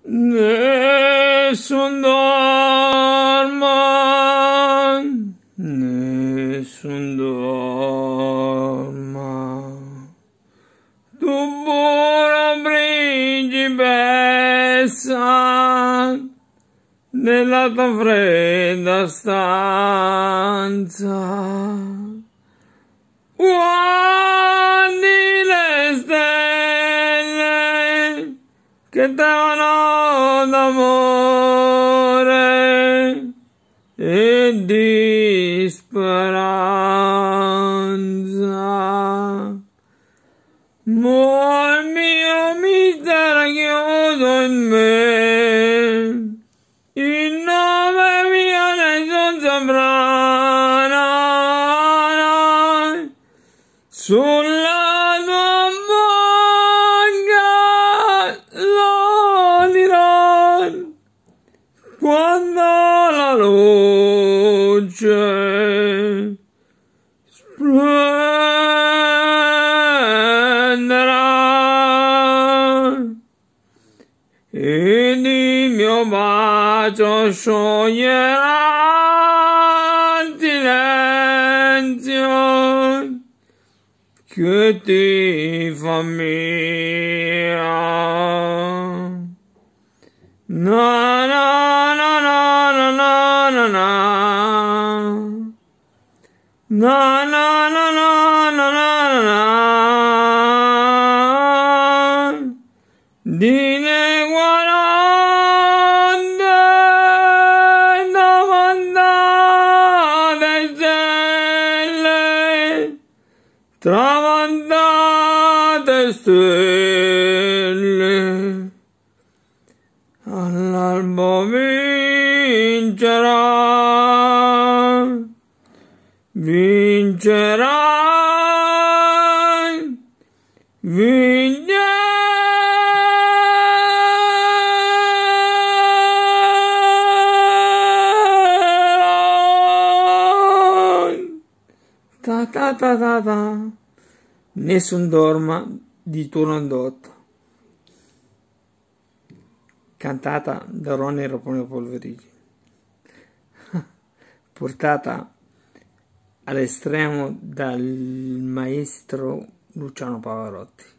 nessun dorma, nessun dorma, tu buona principessa nella tua fredda stanza, guardi le stelle che davano d'amore e di speranza. Ma il mio mistero chiuso in me, il nome mio nessun saprà, sulla tua bocca lo dirò, quando la luce splenderà ed il mio bacio scioglierà il silenzio che ti fa mia. Na na na na na na na na na na na na na na dine guardate tramontate stelle, tramontate stelle, all'albo vincerà, vincerai, vincerai. Ta ta ta ta ta. Nessun dorma di Turandot, cantata da Ronny, raponi, polverigi, portata all'estremo dal maestro Luciano Pavarotti.